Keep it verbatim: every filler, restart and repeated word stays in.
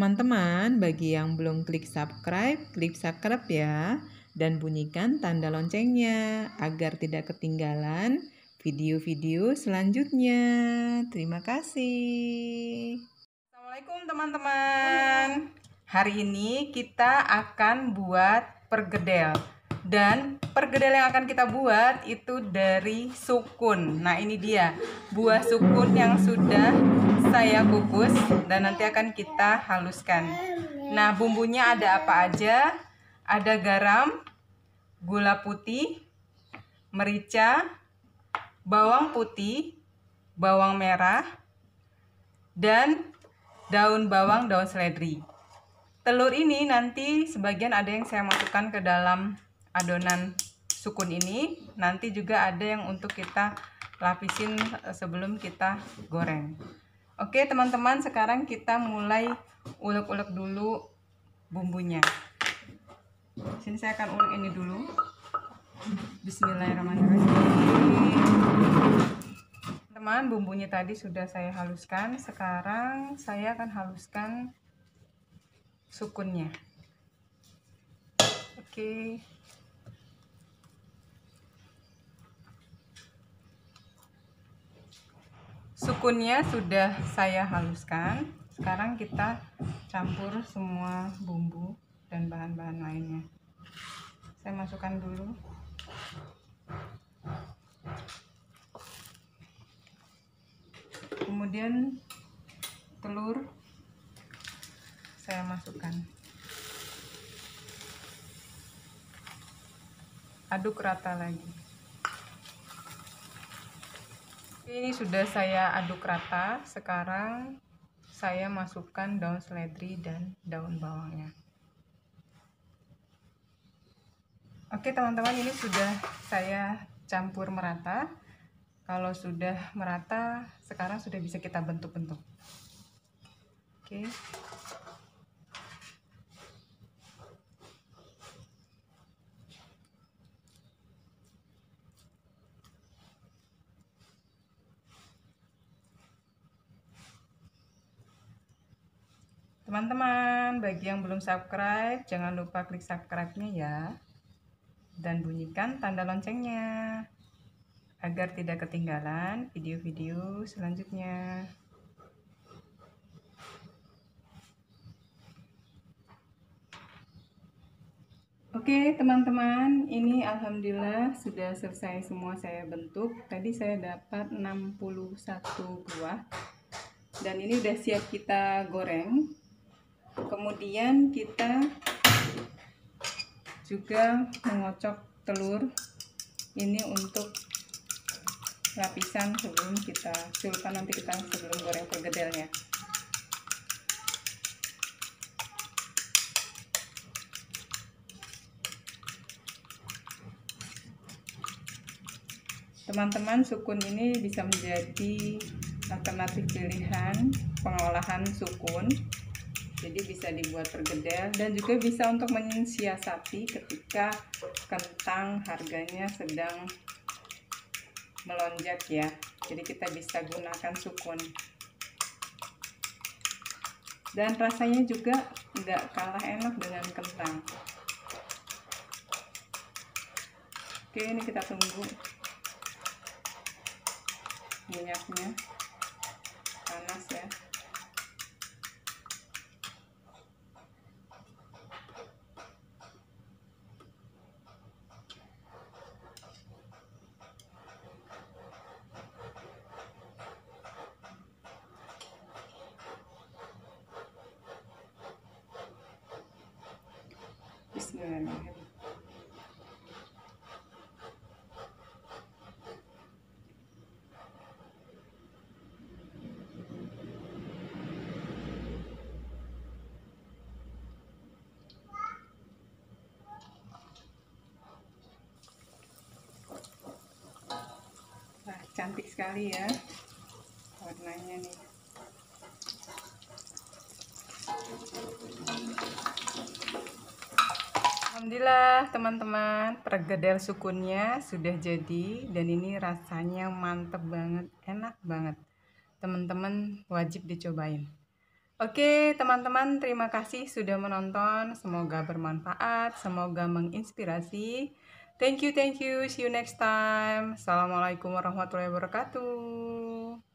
teman-teman, bagi yang belum klik subscribe, klik subscribe ya. Dan bunyikan tanda loncengnya agar tidak ketinggalan video-video selanjutnya. Terima kasih. Assalamualaikum teman-teman. Hari ini kita akan buat pergedel. Dan pergedel yang akan kita buat itu dari sukun. Nah, ini dia buah sukun yang sudah saya kukus dan nanti akan kita haluskan. Nah, bumbunya ada apa aja? Ada garam, gula putih, merica, bawang putih, bawang merah, dan daun bawang, daun seledri. Telur ini nanti sebagian ada yang saya masukkan ke dalam adonan sukun ini, nanti juga ada yang untuk kita lapisin sebelum kita goreng. Oke teman-teman, sekarang kita mulai ulek-ulek dulu bumbunya. Sini saya akan ulek ini dulu. Bismillahirrahmanirrahim. Teman, bumbunya tadi sudah saya haluskan. Sekarang saya akan haluskan sukunnya. Oke. Sukunnya sudah saya haluskan. Sekarang kita campur semua bumbu dan bahan-bahan lainnya. Saya masukkan dulu. Kemudian telur saya masukkan. Aduk rata lagi. Ini sudah saya aduk rata. Sekarang saya masukkan daun seledri dan daun bawangnya. Oke teman-teman, ini sudah saya campur merata. Kalau sudah merata, sekarang sudah bisa kita bentuk-bentuk. Oke. Teman-teman, bagi yang belum subscribe, jangan lupa klik subscribe-nya ya. Dan bunyikan tanda loncengnya agar tidak ketinggalan video-video selanjutnya. Oke teman-teman, ini alhamdulillah sudah selesai semua saya bentuk. Tadi saya dapat enam puluh satu buah. Dan ini udah siap kita goreng. Kemudian kita juga mengocok telur ini untuk lapisan sebelum kita celupkan nanti kita sebelum goreng pergedelnya. Teman-teman, sukun ini bisa menjadi alternatif pilihan pengolahan sukun. Jadi bisa dibuat pergedel dan juga bisa untuk mensiasati ketika kentang harganya sedang melonjak ya. Jadi kita bisa gunakan sukun. Dan rasanya juga nggak kalah enak dengan kentang. Oke, ini kita tunggu minyaknya panas ya. Bismillahirrahmanirrahim. Wah, cantik sekali ya warnanya nih. Alhamdulillah teman-teman, pergedel sukunnya sudah jadi dan ini rasanya mantep banget, enak banget. Teman-teman wajib dicobain. Oke, teman-teman, terima kasih sudah menonton. Semoga bermanfaat, semoga menginspirasi. Thank you, thank you. See you next time. Assalamualaikum warahmatullahi wabarakatuh.